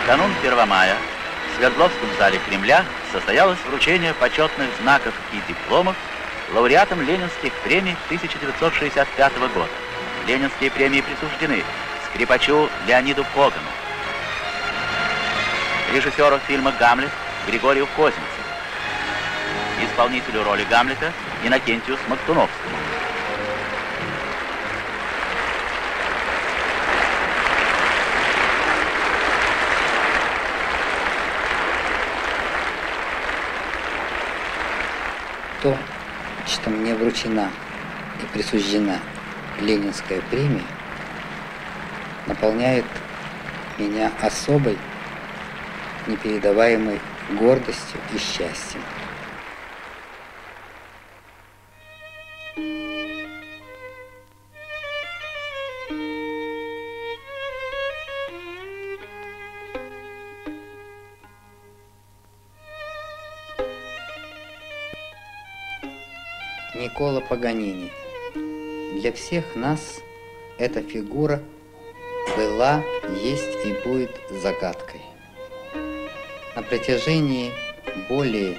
канун 1 мая в Свердловском зале Кремля состоялось вручение почетных знаков и дипломов лауреатам Ленинских премий 1965 года. Ленинские премии присуждены скрипачу Леониду Когану, режиссеру фильма «Гамлет» Григорию Козинцеву, исполнителю роли Гамлета Иннокентию Смоктуновскому. То, что мне вручена и присуждена Ленинская премия, наполняет меня особой, непередаваемой гордостью и счастьем. Никколо Паганини. Для всех нас эта фигура была, есть и будет загадкой. На протяжении более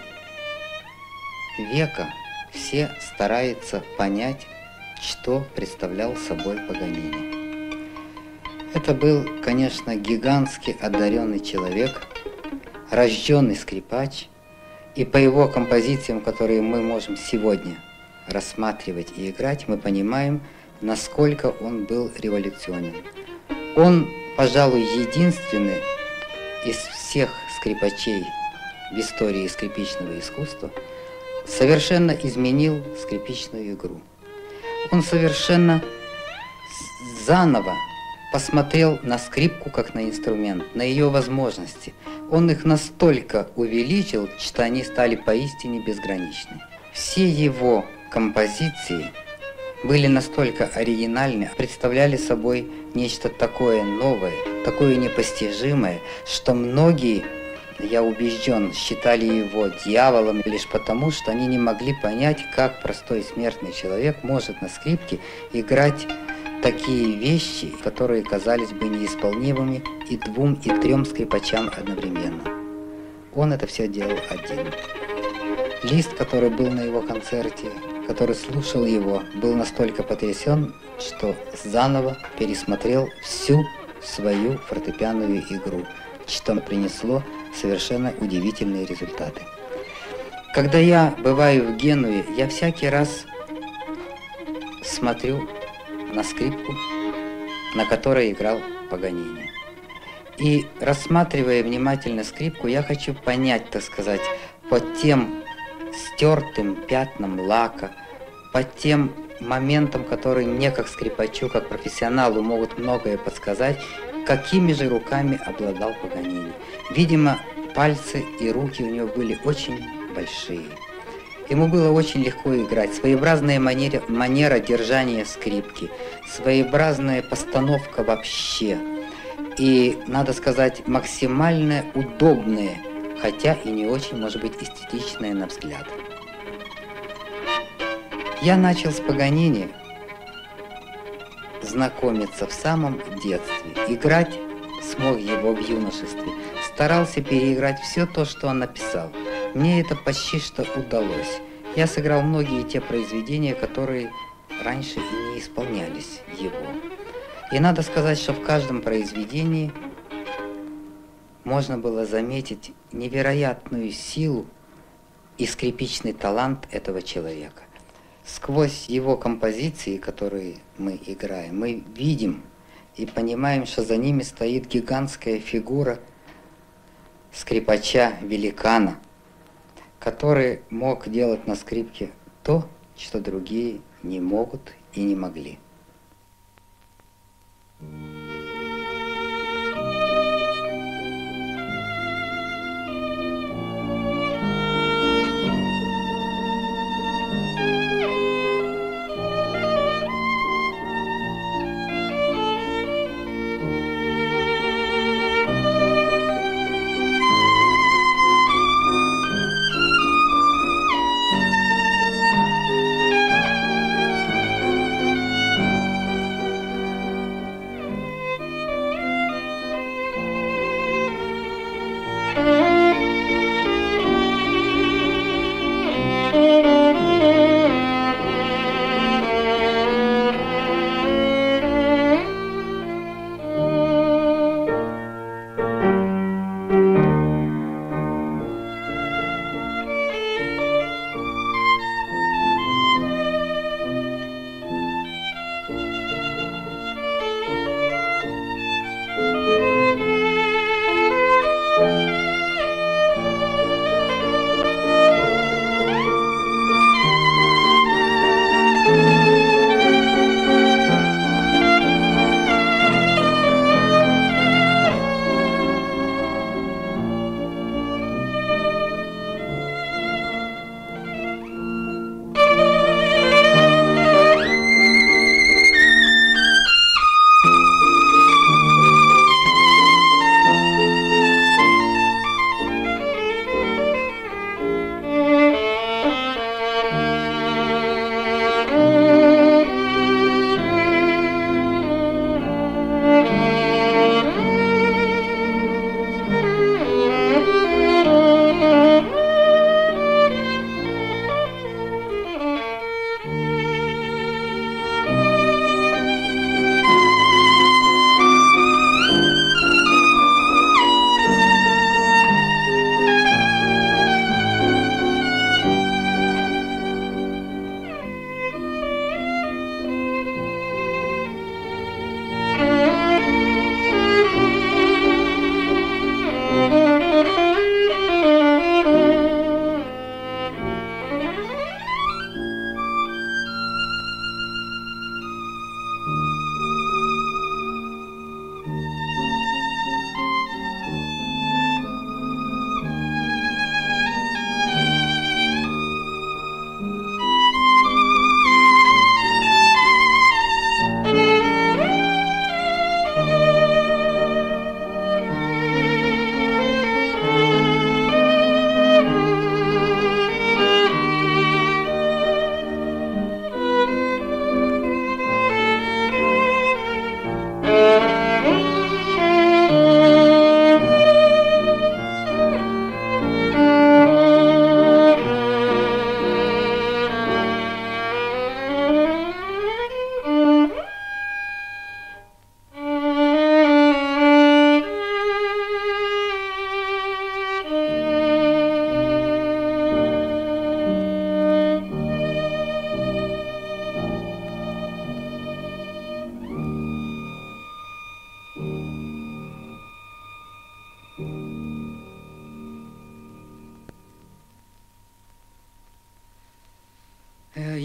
века все стараются понять, что представлял собой Паганини. Это был, конечно, гигантски одаренный человек, рожденный скрипач, и по его композициям, которые мы можем сегодня рассматривать и играть, мы понимаем, насколько он был революционен. Он, пожалуй, единственный из всех скрипачей в истории скрипичного искусства совершенно изменил скрипичную игру. Он совершенно заново посмотрел на скрипку как на инструмент, на ее возможности. Он их настолько увеличил, что они стали поистине безграничны. Все его композиции были настолько оригинальны, представляли собой нечто такое новое, такое непостижимое, что многие, я убежден, считали его дьяволом лишь потому, что они не могли понять, как простой смертный человек может на скрипке играть такие вещи, которые казались бы неисполнимыми и 2 и 3 скрипачам одновременно. Он это все делал один. Лист, который был на его концерте, который слушал его, был настолько потрясен, что заново пересмотрел всю свою фортепианную игру, что принесло совершенно удивительные результаты. Когда я бываю в Генуе, я всякий раз смотрю на скрипку, на которой играл Паганини. И рассматривая внимательно скрипку, я хочу понять, так сказать, по тем стертым пятнам лака, по тем моментам, которые мне, как скрипачу, как профессионалу, могут многое подсказать, какими же руками обладал Паганини. Видимо, пальцы и руки у него были очень большие. Ему было очень легко играть. Своеобразная манера держания скрипки, своеобразная постановка вообще. И, надо сказать, максимально удобная, хотя и не очень, может быть, эстетичная на взгляд. Я начал с Паганини знакомиться в самом детстве. Играть смог его в юношестве. Старался переиграть все то, что он написал. Мне это почти что удалось. Я сыграл многие те произведения, которые раньше и не исполнялись его. И надо сказать, что в каждом произведении можно было заметить невероятную силу и скрипичный талант этого человека. Сквозь его композиции, которые мы играем, мы видим и понимаем, что за ними стоит гигантская фигура скрипача-великана, который мог делать на скрипке то, что другие не могут и не могли.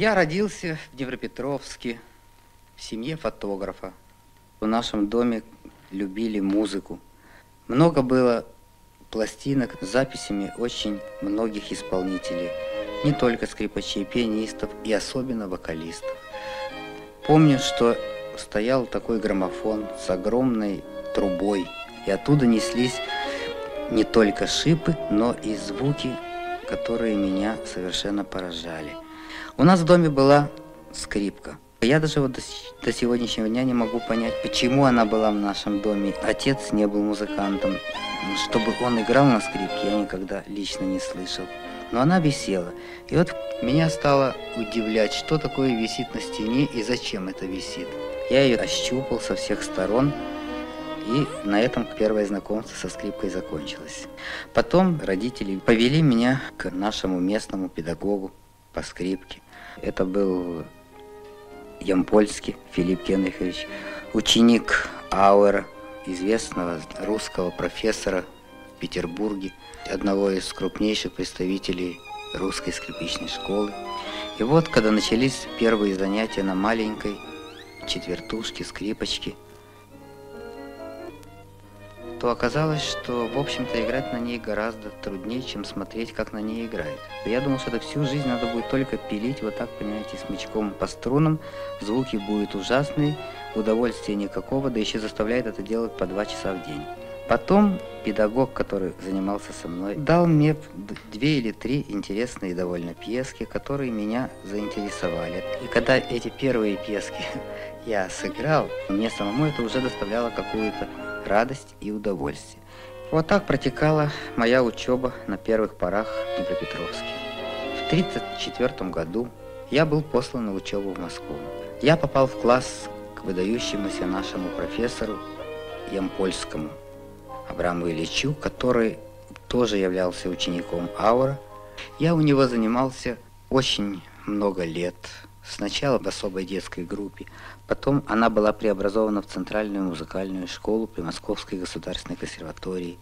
Я родился в Днепропетровске в семье фотографа. В нашем доме любили музыку. Много было пластинок с записями очень многих исполнителей. Не только скрипачей, пианистов и особенно вокалистов. Помню, что стоял такой граммофон с огромной трубой, и оттуда неслись не только шипы, но и звуки, которые меня совершенно поражали. У нас в доме была скрипка. Я даже вот до сегодняшнего дня не могу понять, почему она была в нашем доме. Отец не был музыкантом. Чтобы он играл на скрипке, я никогда лично не слышал. Но она висела. И вот меня стало удивлять, что такое висит на стене и зачем это висит. Я ее ощупал со всех сторон, и на этом первое знакомство со скрипкой закончилось. Потом родители повели меня к нашему местному педагогу по скрипке. Это был Ямпольский Филипп Генрихович, ученик Ауэра, известного русского профессора в Петербурге, одного из крупнейших представителей русской скрипичной школы. И вот, когда начались первые занятия на маленькой четвертушке, скрипочке, то оказалось, что, в общем-то, играть на ней гораздо труднее, чем смотреть, как на ней играют. Я думал, что это всю жизнь надо будет только пилить, вот так, понимаете, смычком по струнам, звуки будут ужасные, удовольствия никакого, да еще заставляет это делать по 2 часа в день. Потом педагог, который занимался со мной, дал мне 2 или 3 интересные довольно пьески, которые меня заинтересовали. И когда эти первые пьески я сыграл, мне самому это уже доставляло какую-то радость и удовольствие. Вот так протекала моя учеба на первых порах в Днепропетровске. В 1934 году я был послан на учебу в Москву. Я попал в класс к выдающемуся нашему профессору Ямпольскому Абраму Ильичу, который тоже являлся учеником Ауэра. Я у него занимался очень много лет. Сначала в особой детской группе, потом она была преобразована в Центральную музыкальную школу при Московской государственной консерватории.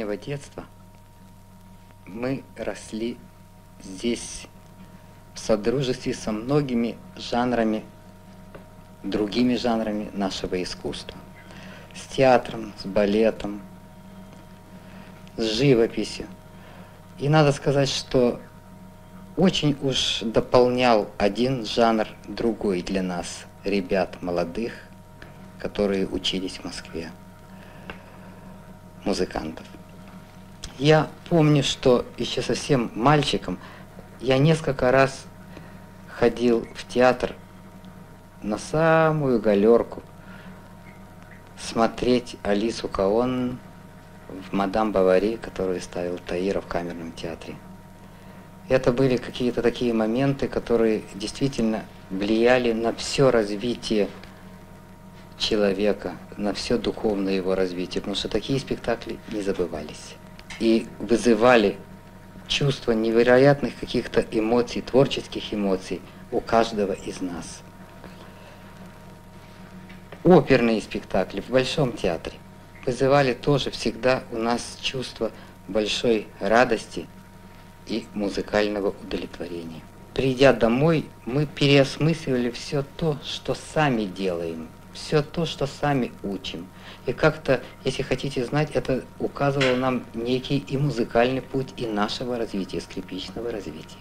раннего детства мы росли здесь в содружестве со многими жанрами, другими жанрами нашего искусства. С театром, с балетом, с живописью. И надо сказать, что очень уж дополнял один жанр другой для нас, ребят молодых, которые учились в Москве, музыкантов. Я помню, что еще совсем мальчиком я несколько раз ходил в театр на самую галерку смотреть Алису Каон в «Мадам Бовари», которую ставил Таиров в камерном театре. Это были какие-то такие моменты, которые действительно влияли на все развитие человека, на все духовное его развитие, потому что такие спектакли не забывались и вызывали чувство невероятных каких-то эмоций, творческих эмоций у каждого из нас. Оперные спектакли в Большом театре вызывали тоже всегда у нас чувство большой радости и музыкального удовлетворения. Придя домой, мы переосмысливали все то, что сами делаем, все то, что сами учим. И как-то, если хотите знать, это указывало нам некий и музыкальный путь и нашего развития, скрипичного развития.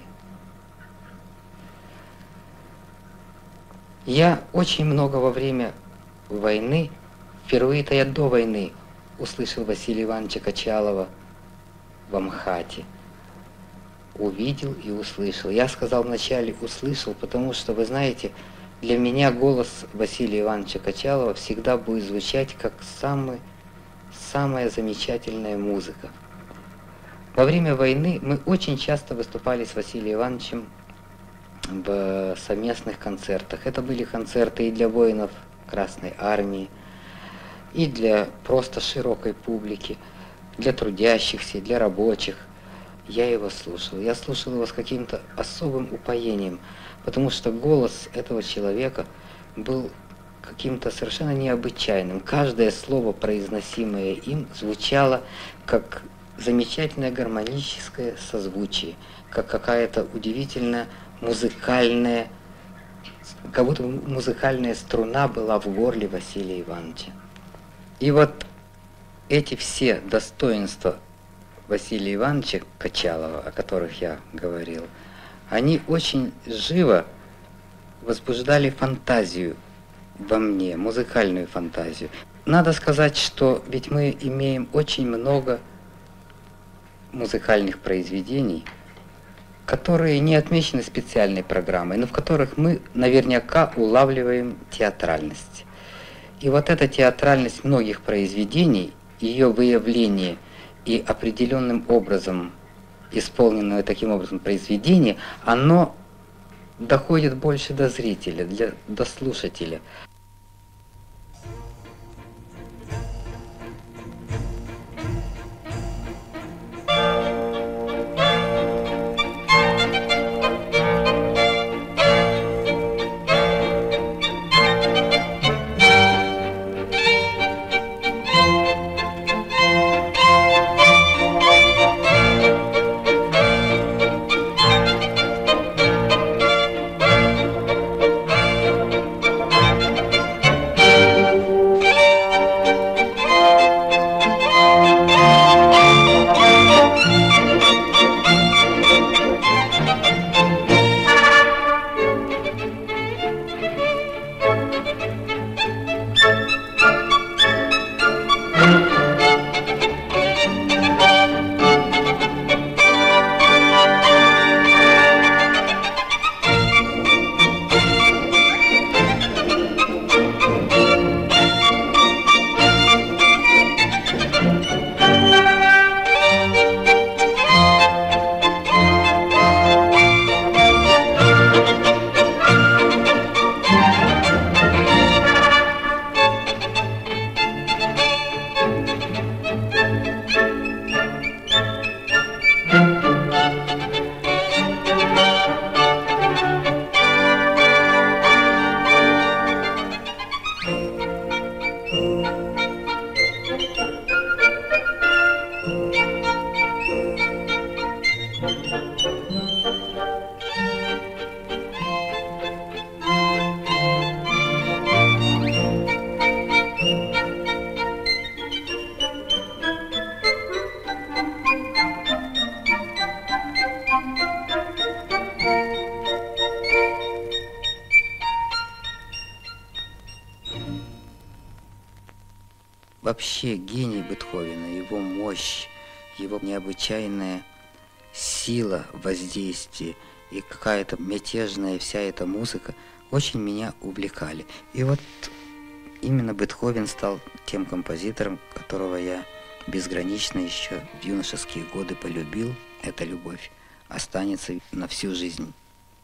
Я очень много во время войны, впервые-то я до войны услышал Василия Ивановича Качалова в Амхате. Увидел и услышал. Я сказал вначале услышал, потому что, вы знаете, для меня голос Василия Ивановича Качалова всегда будет звучать как самая замечательная музыка. Во время войны мы очень часто выступали с Василием Ивановичем в совместных концертах. Это были концерты и для воинов Красной Армии, и для просто широкой публики, для трудящихся, для рабочих. Я его слушал. Я слушал его с каким-то особым упоением, потому что голос этого человека был каким-то совершенно необычайным. Каждое слово, произносимое им, звучало как замечательное гармоническое созвучие, как какая-то удивительная музыкальная, как будто музыкальная струна была в горле Василия Ивановича. И вот эти все достоинства Василия Ивановича Качалова, о которых я говорил, они очень живо возбуждали фантазию во мне, музыкальную фантазию. Надо сказать, что ведь мы имеем очень много музыкальных произведений, которые не отмечены специальной программой, но в которых мы наверняка улавливаем театральность. И вот эта театральность многих произведений, ее выявление и определенным образом исполненное таким образом произведение, оно доходит больше до зрителя, до слушателя. Вообще гений Бетховена, его мощь, его необычайная сила воздействия и какая-то мятежная вся эта музыка очень меня увлекали. И вот именно Бетховен стал тем композитором, которого я безгранично еще в юношеские годы полюбил. Эта любовь останется на всю жизнь.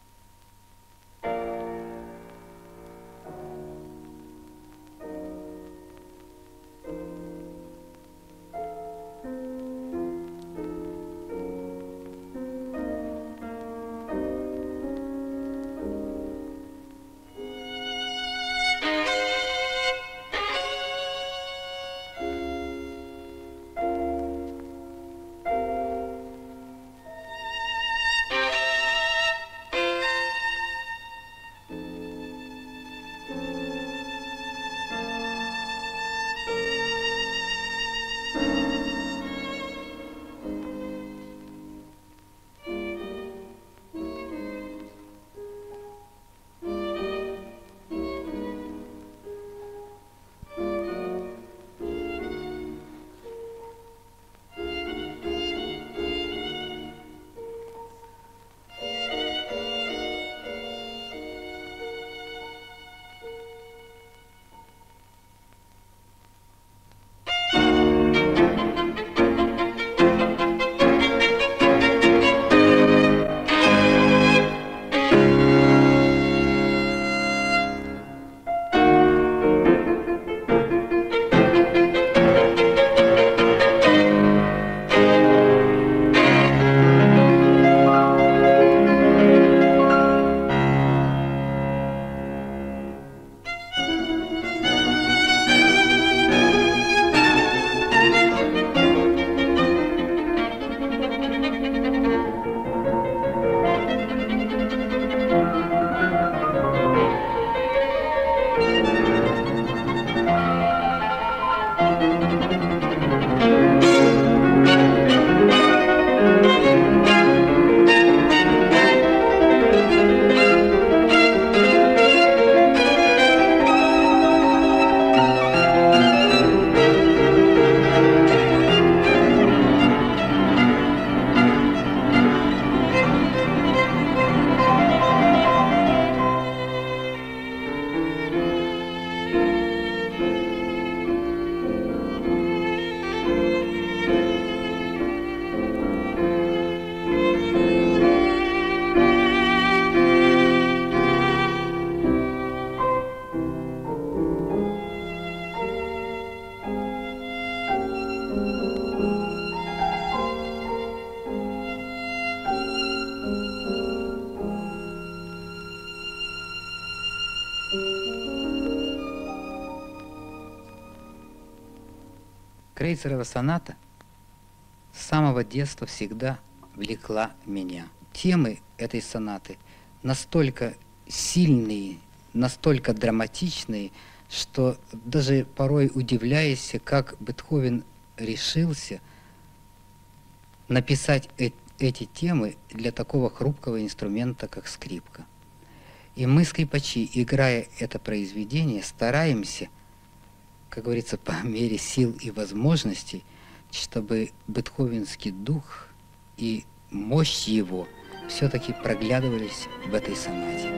Крейцерова соната с самого детства всегда влекла меня. Темы этой сонаты настолько сильные, настолько драматичные, что даже порой удивляешься, как Бетховен решился написать эти темы для такого хрупкого инструмента, как скрипка. И мы, скрипачи, играя это произведение, стараемся, как говорится, по мере сил и возможностей, чтобы бетховенский дух и мощь его все-таки проглядывались в этой сонате.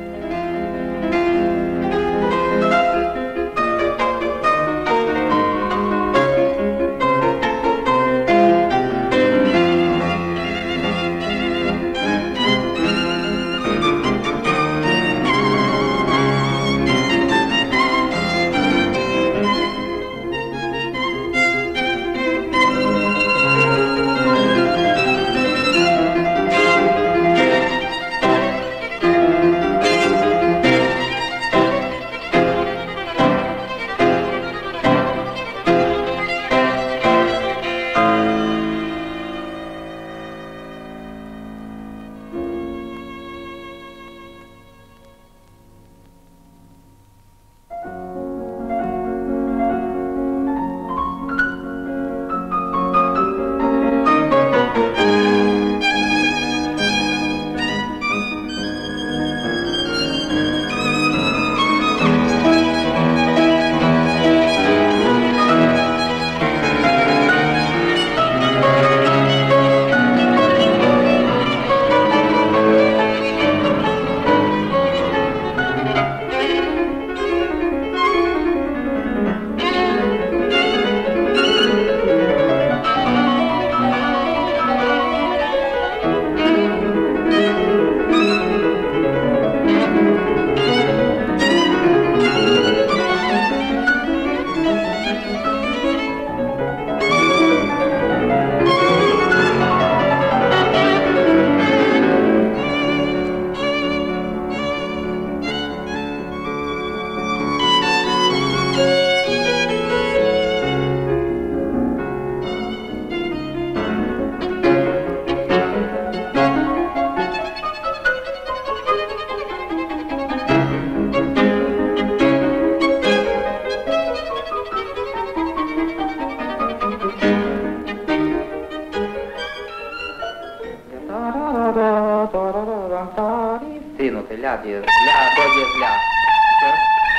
Три ноты. Ля, диез, ля, до, диез, ля. Еще раз.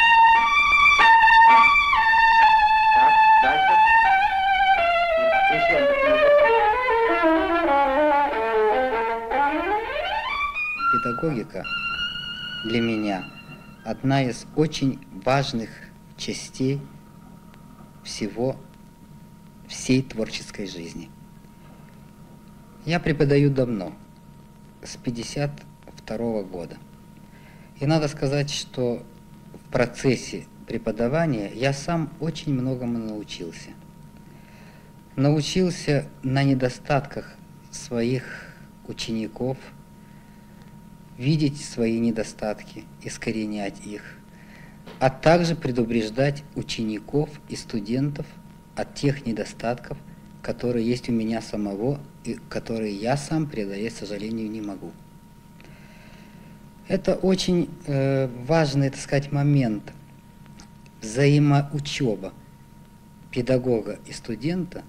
Так, дальше. Еще педагогика для меня одна из очень важных частей всей творческой жизни. Я преподаю давно, с 1952 года. И надо сказать, что в процессе преподавания я сам очень многому научился. Научился на недостатках своих учеников видеть свои недостатки, искоренять их, а также предупреждать учеников и студентов от тех недостатков, которые есть у меня самого и которые я сам преодолеть, к сожалению, не могу. Это очень важный, так сказать, момент взаимоучеба педагога и студента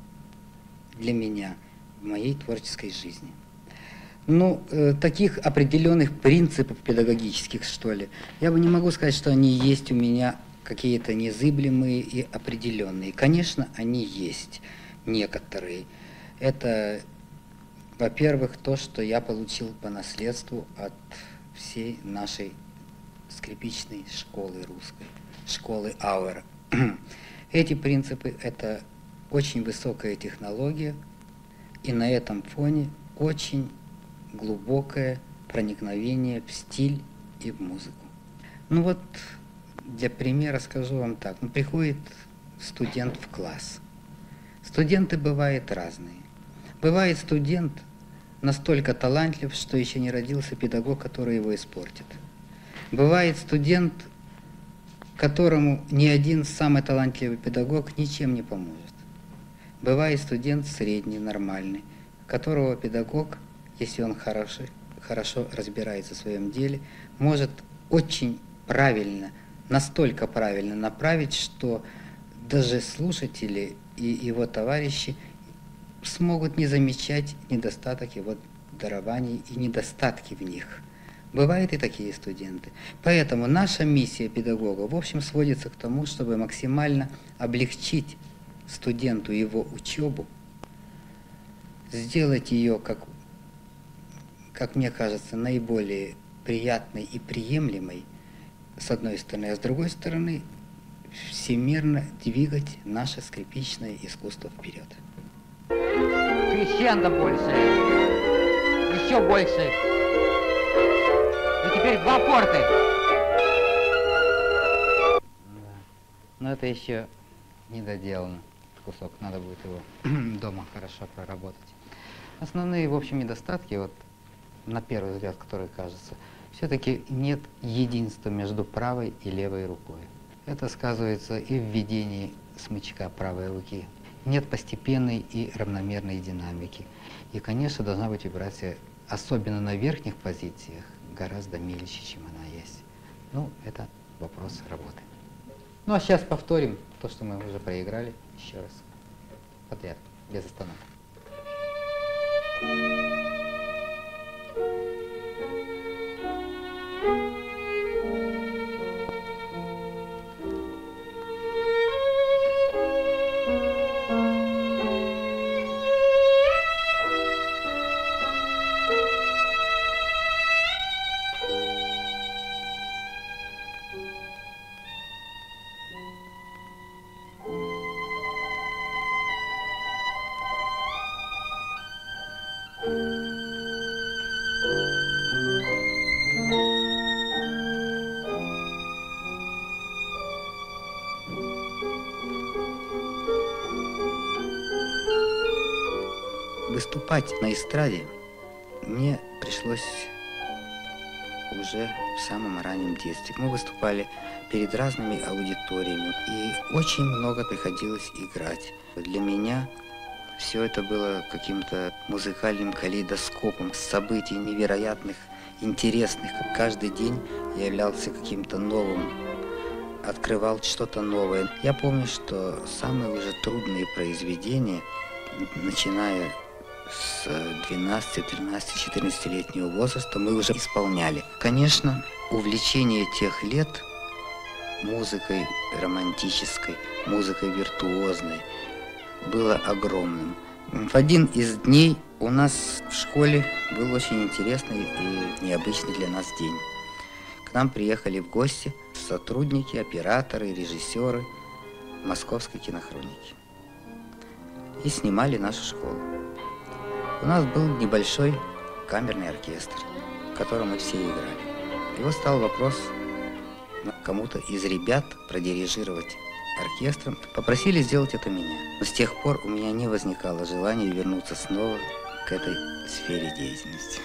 для меня в моей творческой жизни. Ну, таких определенных принципов педагогических, что ли, я бы не могу сказать, что они есть у меня какие-то незыблемые и определенные. Конечно, они есть, некоторые. Это, во-первых, то, что я получил по наследству от всей нашей скрипичной школы русской, школы Ауэра. Эти принципы – это очень высокая технология, и на этом фоне очень глубокое проникновение в стиль и в музыку. Ну вот, для примера скажу вам так. Ну, приходит студент в класс. Студенты бывают разные. Бывает студент настолько талантлив, что еще не родился педагог, который его испортит. Бывает студент, которому ни один самый талантливый педагог ничем не поможет. Бывает студент средний, нормальный, которого педагог, если он хорошо разбирается в своем деле, может очень правильно, настолько правильно направить, что даже слушатели и его товарищи смогут не замечать недостаток его дарований и недостатки в них. Бывают и такие студенты. Поэтому наша миссия педагога, в общем, сводится к тому, чтобы максимально облегчить студенту его учебу, сделать ее, как мне кажется, наиболее приятной и приемлемой, с одной стороны, а с другой стороны, всемирно двигать наше скрипичное искусство вперед. Крещендо больше, еще больше. И теперь два аккорды. Но это еще не доделано. Кусок, надо будет его дома хорошо проработать. Основные, в общем, недостатки, вот на первый взгляд, которые кажутся, все-таки нет единства между правой и левой рукой. Это сказывается и в ведении смычка правой руки. Нет постепенной и равномерной динамики. И, конечно, должна быть вибрация, особенно на верхних позициях, гораздо мельче, чем она есть. Ну, это вопрос работы. Ну, а сейчас повторим то, что мы уже проиграли, еще раз. Подряд, без остановки. Выступать на эстраде мне пришлось уже в самом раннем детстве. Мы выступали перед разными аудиториями, и очень много приходилось играть. Для меня все это было каким-то музыкальным калейдоскопом событий невероятных, интересных. Каждый день я являлся каким-то новым, открывал что-то новое. Я помню, что самые уже трудные произведения, начиная с 12, 13, 14-летнего возраста мы уже исполняли. Конечно, увлечение тех лет музыкой романтической, музыкой виртуозной было огромным. В один из дней у нас в школе был очень интересный и необычный для нас день. К нам приехали в гости сотрудники, операторы, режиссеры Московской кинохроники и снимали нашу школу. У нас был небольшой камерный оркестр, в котором мы все играли. И вот стал вопрос кому-то из ребят продирижировать оркестром. Попросили сделать это меня. Но с тех пор у меня не возникало желания вернуться снова к этой сфере деятельности.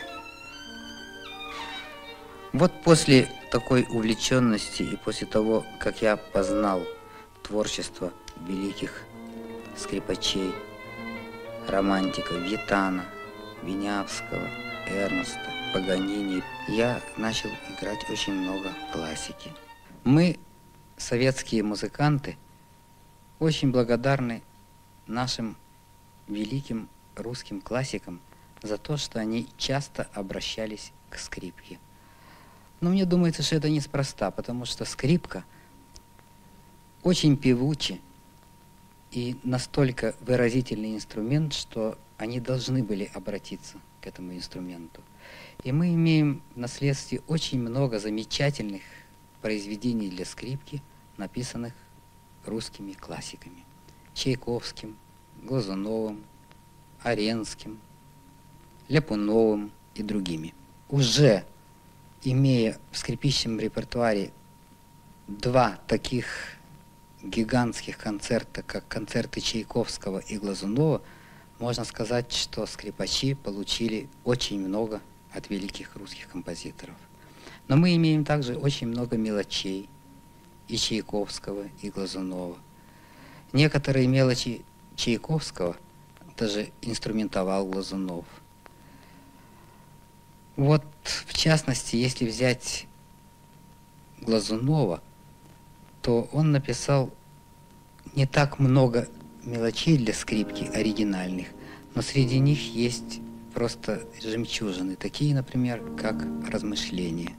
Вот после такой увлеченности и после того, как я познал творчество великих скрипачей, романтиков Витана, Винявского, Эрнста, Паганини, я начал играть очень много классики. Мы, советские музыканты, очень благодарны нашим великим русским классикам за то, что они часто обращались к скрипке. Но мне думается, что это неспроста, потому что скрипка очень певучий и настолько выразительный инструмент, что они должны были обратиться к этому инструменту. И мы имеем в наследстве очень много замечательных произведений для скрипки, написанных русскими классиками. Чайковским, Глазуновым, Аренским, Ляпуновым и другими. Уже имея в скрипичном репертуаре два таких гигантских концерта, как концерты Чайковского и Глазунова, можно сказать, что скрипачи получили очень много от великих русских композиторов. Но мы имеем также очень много мелочей и Чайковского, и Глазунова. Некоторые мелочи Чайковского даже инструментовал Глазунов. Вот, в частности, если взять Глазунова, то он написал не так много мелочей для скрипки оригинальных, но среди них есть просто жемчужины, такие, например, как «Размышления».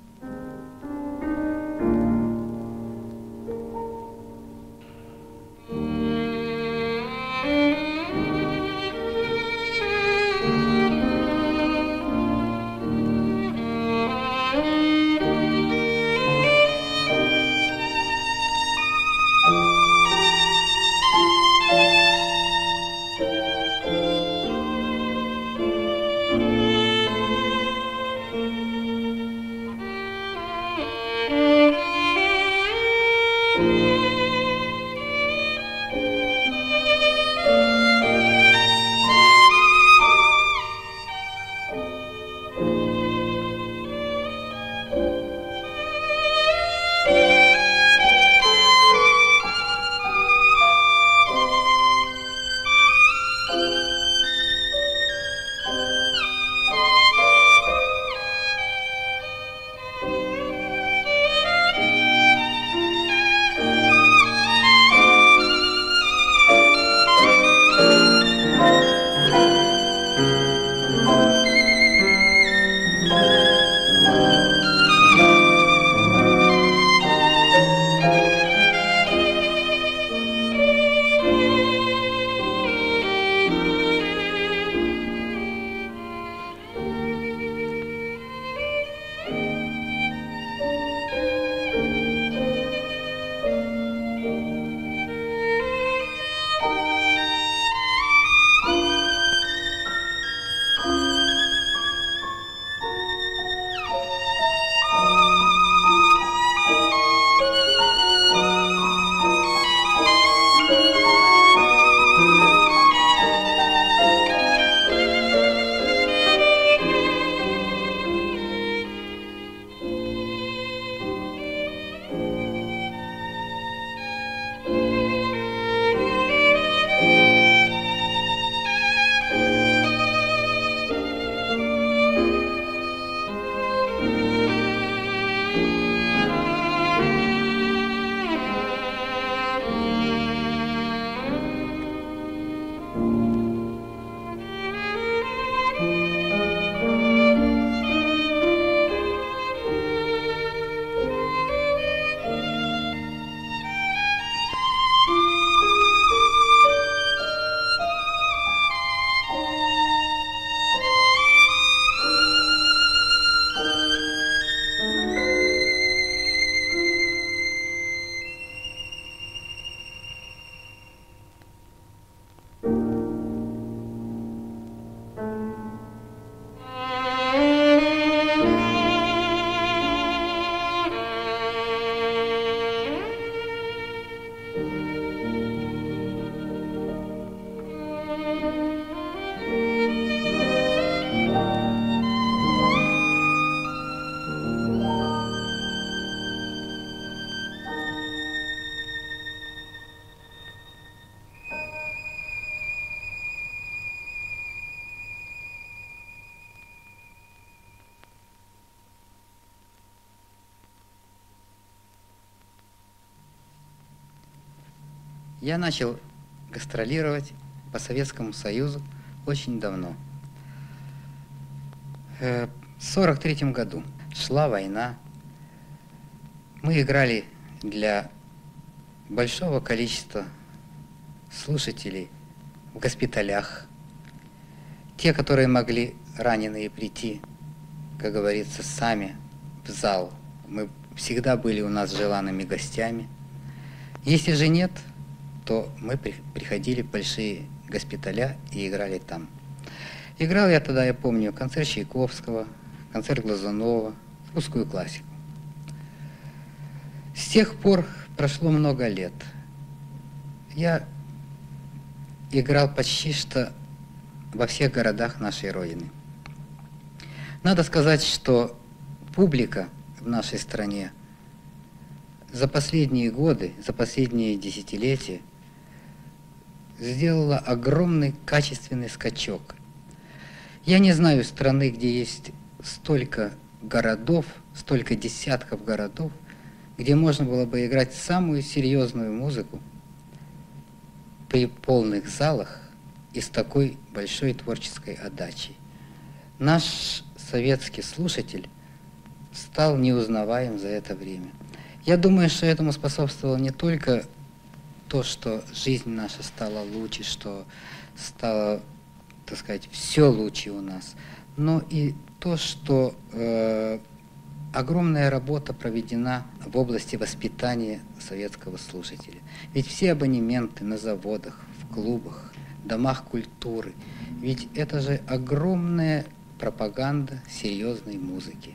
Я начал гастролировать по Советскому Союзу очень давно. В 1943 году шла война. Мы играли для большого количества слушателей в госпиталях. Те, которые могли раненые прийти, как говорится, сами в зал, мы всегда были у нас желанными гостями. Если же нет, то мы приходили в большие госпиталя и играли там. Играл я тогда, я помню, концерт Чайковского, концерт Глазунова, русскую классику. С тех пор прошло много лет. Я играл почти что во всех городах нашей Родины. Надо сказать, что публика в нашей стране за последние годы, за последние десятилетия сделала огромный качественный скачок. Я не знаю страны, где есть столько городов, столько десятков городов, где можно было бы играть самую серьезную музыку при полных залах и с такой большой творческой отдачей. Наш советский слушатель стал неузнаваем за это время. Я думаю, что этому способствовало не только то, что жизнь наша стала лучше, что стало, так сказать, все лучше у нас, но и то, что огромная работа проведена в области воспитания советского слушателя. Ведь все абонементы на заводах, в клубах, домах культуры, ведь это же огромная пропаганда серьезной музыки.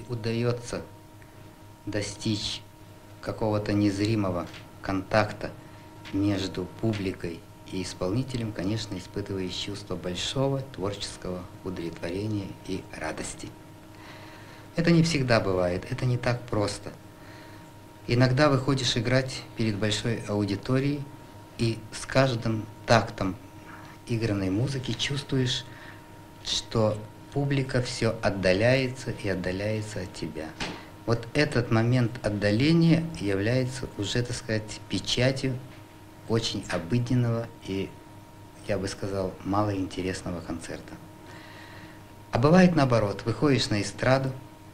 удается достичь какого-то незримого контакта между публикой и исполнителем, конечно, испытываешь чувство большого творческого удовлетворения и радости. Это не всегда бывает, это не так просто. Иногда выходишь играть перед большой аудиторией, и с каждым тактом игранной музыки чувствуешь, что публика все отдаляется и отдаляется от тебя. Вот этот момент отдаления является уже, так сказать, печатью очень обыденного и, я бы сказал, малоинтересного концерта. А бывает наоборот, выходишь на эстраду,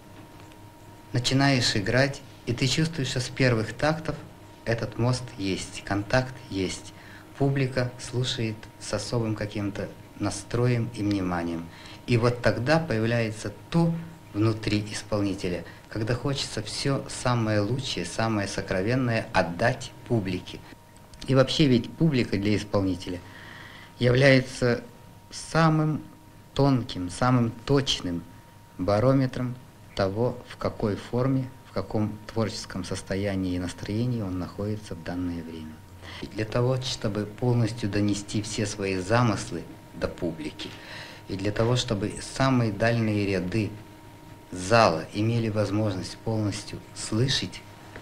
начинаешь играть, и ты чувствуешь, что с первых тактов этот мост есть, контакт есть. Публика слушает с особым каким-то настроем и вниманием. И вот тогда появляется то внутри исполнителя, когда хочется все самое лучшее, самое сокровенное отдать публике. И вообще ведь публика для исполнителя является самым тонким, самым точным барометром того, в какой форме, в каком творческом состоянии и настроении он находится в данное время. И для того, чтобы полностью донести все свои замыслы до публики, и для того, чтобы самые дальние ряды зала имели возможность полностью слышать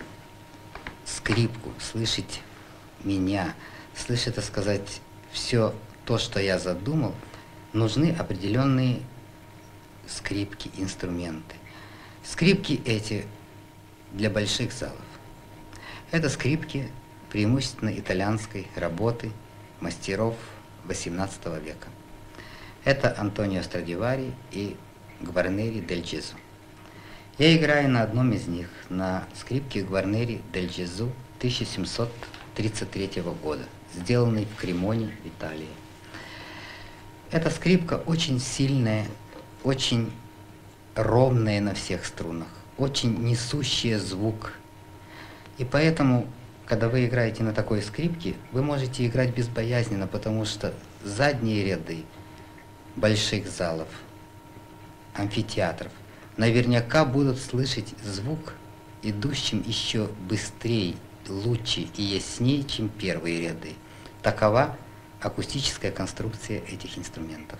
скрипку, слышать меня, слышать, так сказать, все то, что я задумал, нужны определенные скрипки, инструменты. Скрипки эти для больших залов. Это скрипки преимущественно итальянской работы мастеров XVIII века. Это Антонио Страдивари и Гварнери дель Джезу. Я играю на одном из них, на скрипке Гварнери дель Джезу 1733 года, сделанной в Кремоне, в Италии. Эта скрипка очень сильная, очень ровная на всех струнах, очень несущая звук. И поэтому, когда вы играете на такой скрипке, вы можете играть безбоязненно, потому что задние ряды больших залов, амфитеатров, наверняка будут слышать звук, идущим еще быстрее, лучше и яснее, чем первые ряды. Такова акустическая конструкция этих инструментов.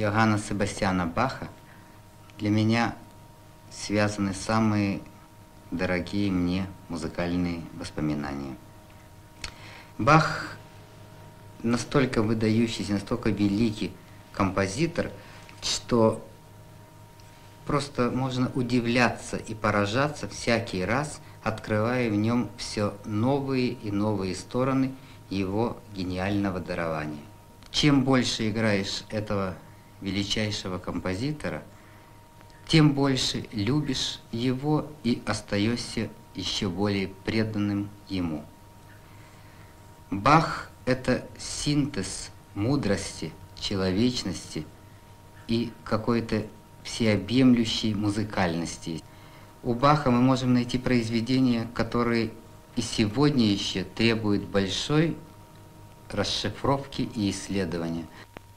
Иоганна Себастьяна Баха для меня связаны самые дорогие мне музыкальные воспоминания. Бах настолько выдающийся, настолько великий композитор, что просто можно удивляться и поражаться всякий раз, открывая в нем все новые и новые стороны его гениального дарования. Чем больше играешь этого величайшего композитора, тем больше любишь его и остаешься еще более преданным ему. Бах – это синтез мудрости, человечности и какой-то всеобъемлющей музыкальности. У Баха мы можем найти произведения, которые и сегодня еще требуют большой расшифровки и исследования.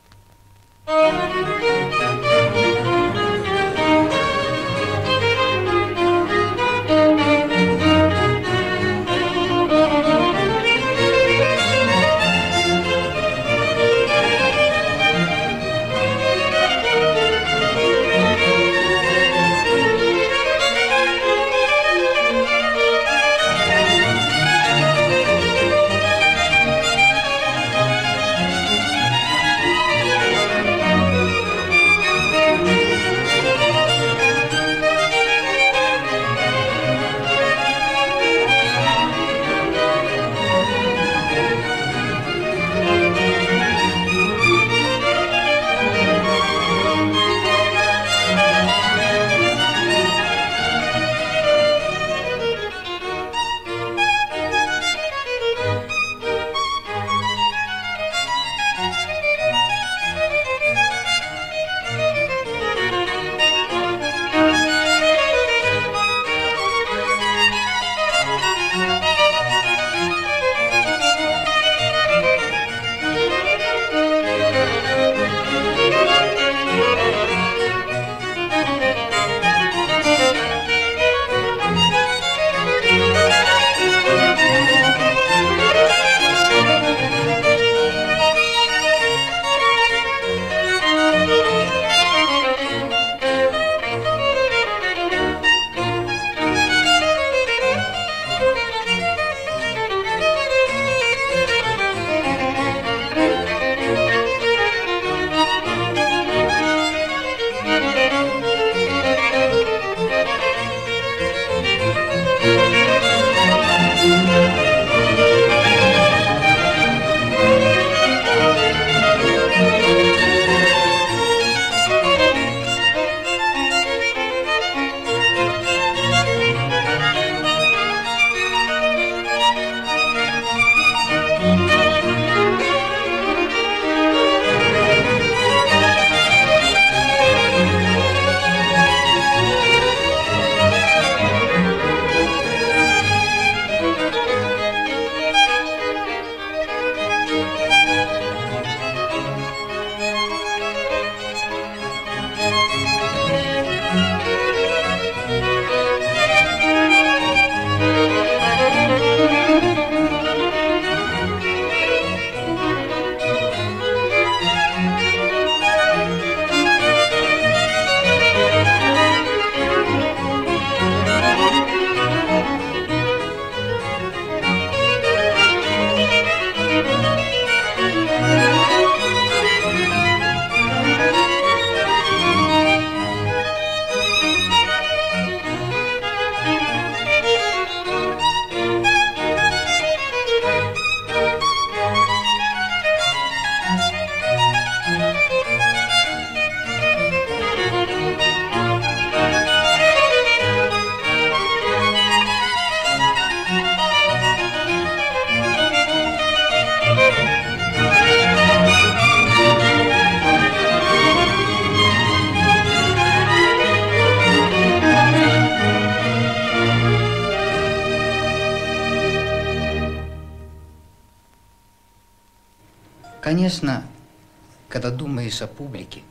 Конечно, когда думаешь о публике,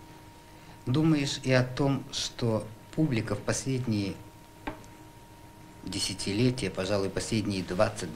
думаешь и о том, что публика в последние десятилетия, пожалуй, последние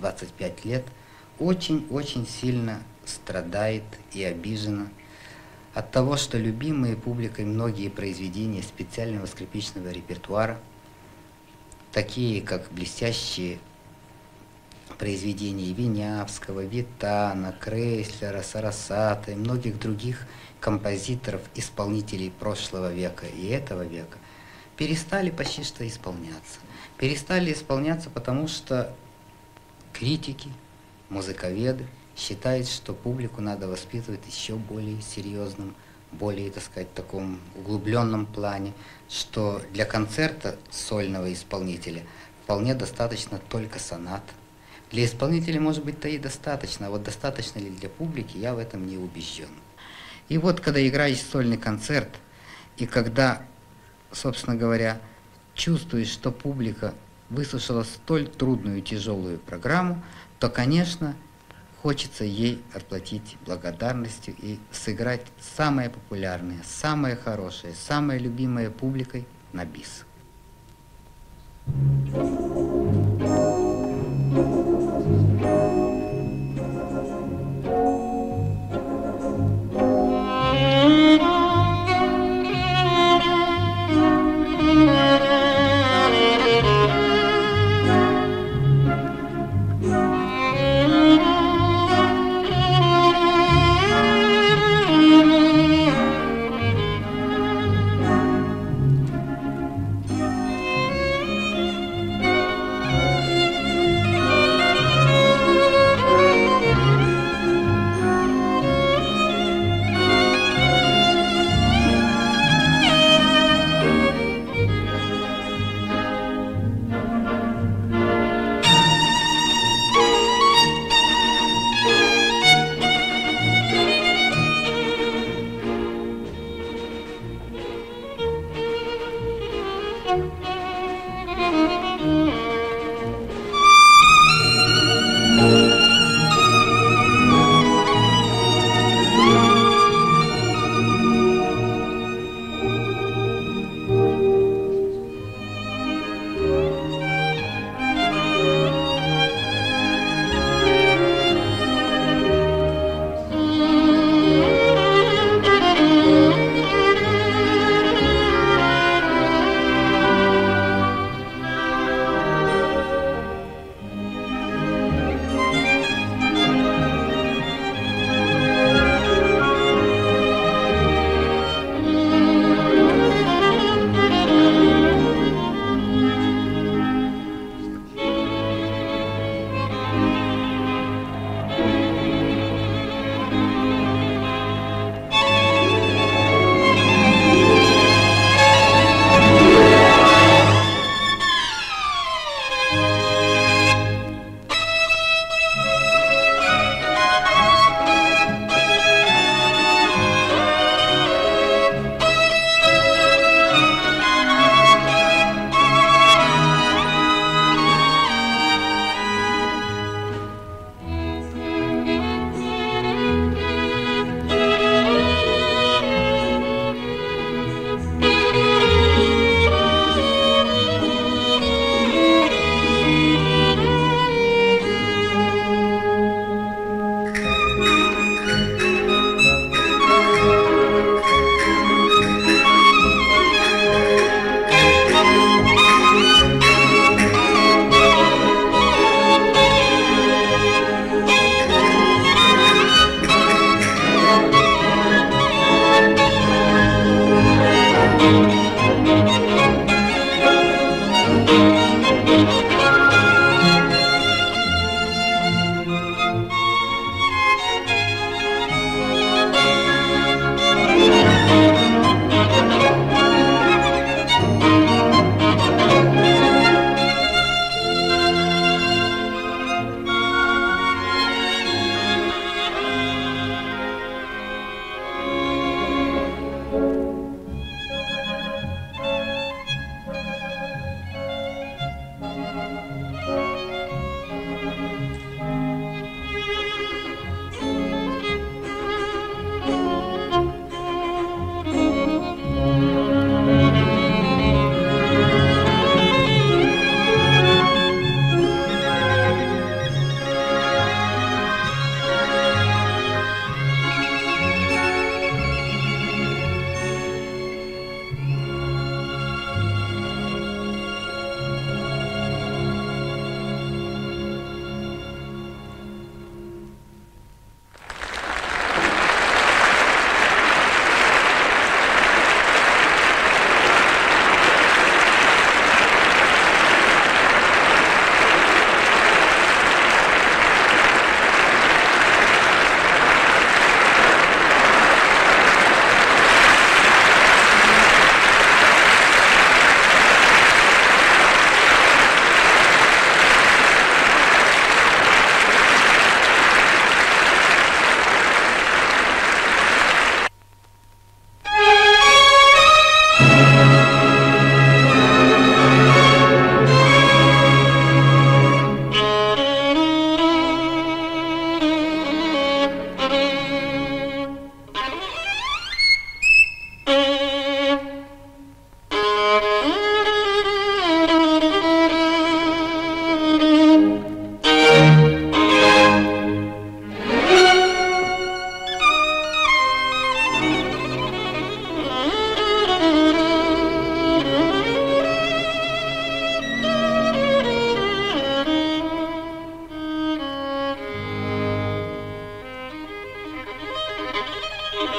20-25 лет очень-очень сильно страдает и обижена от того, что любимые публикой многие произведения специального скрипичного репертуара, такие как блестящие произведения Винявского, Витана, Крейслера, Сарасата и многих других композиторов, исполнителей прошлого века и этого века, перестали почти что исполняться. Перестали исполняться, потому что критики, музыковеды считают, что публику надо воспитывать еще более серьезным, более, так сказать, таком углубленном плане, что для концерта сольного исполнителя вполне достаточно только сонат. Для исполнителя, может быть, то и достаточно, а вот достаточно ли для публики, я в этом не убежден. И вот, когда играешь сольный концерт, и когда, собственно говоря, чувствуешь, что публика выслушала столь трудную и тяжелую программу, то, конечно, хочется ей отплатить благодарностью и сыграть самое популярное, самое хорошее, самое любимое публикой на бис.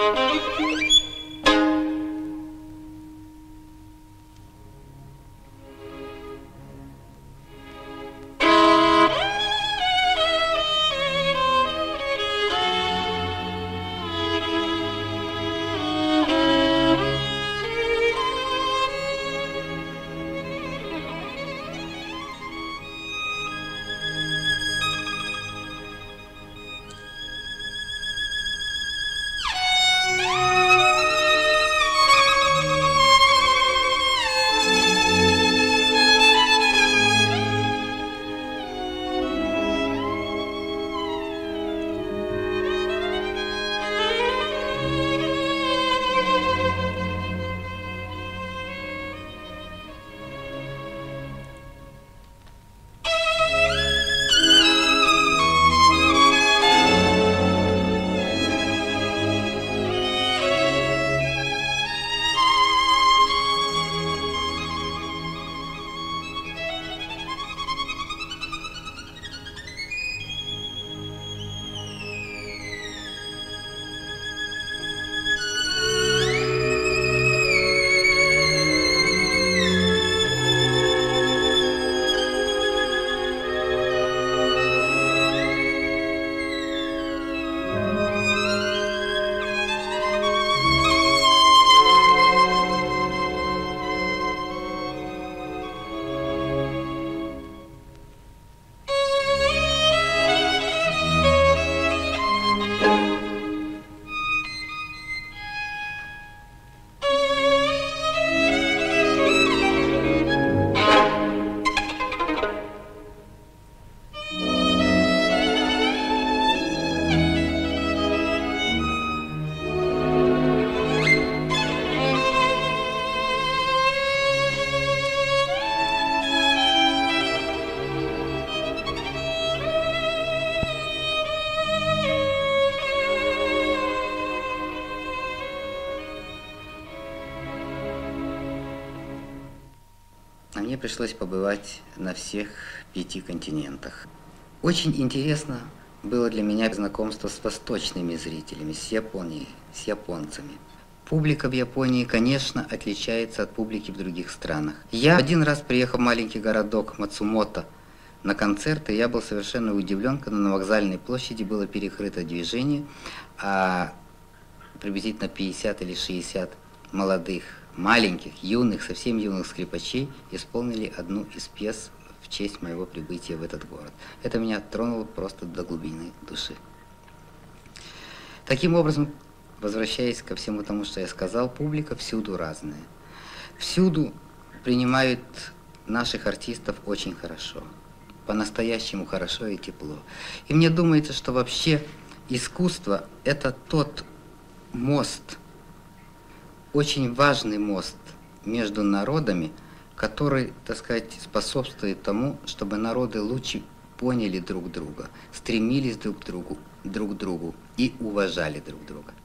А мне пришлось побывать на всех 5 континентах. Очень интересно было для меня знакомство с восточными зрителями, с Японией, с японцами. Публика в Японии, конечно, отличается от публики в других странах. Я один раз приехал в маленький городок Мацумото на концерт, и я был совершенно удивлен, когда на вокзальной площади было перекрыто движение, а приблизительно 50 или 60 молодых, маленьких, юных, совсем юных скрипачей исполнили одну из пьес в честь моего прибытия в этот город. Это меня тронуло просто до глубины души. Таким образом, возвращаясь ко всему тому, что я сказал, публика всюду разная. Всюду принимают наших артистов очень хорошо, по-настоящему хорошо и тепло. И мне думается, что вообще искусство – это тот мост, очень важный мост между народами, который, так сказать, способствует тому, чтобы народы лучше поняли друг друга, стремились друг к другу и уважали друг друга.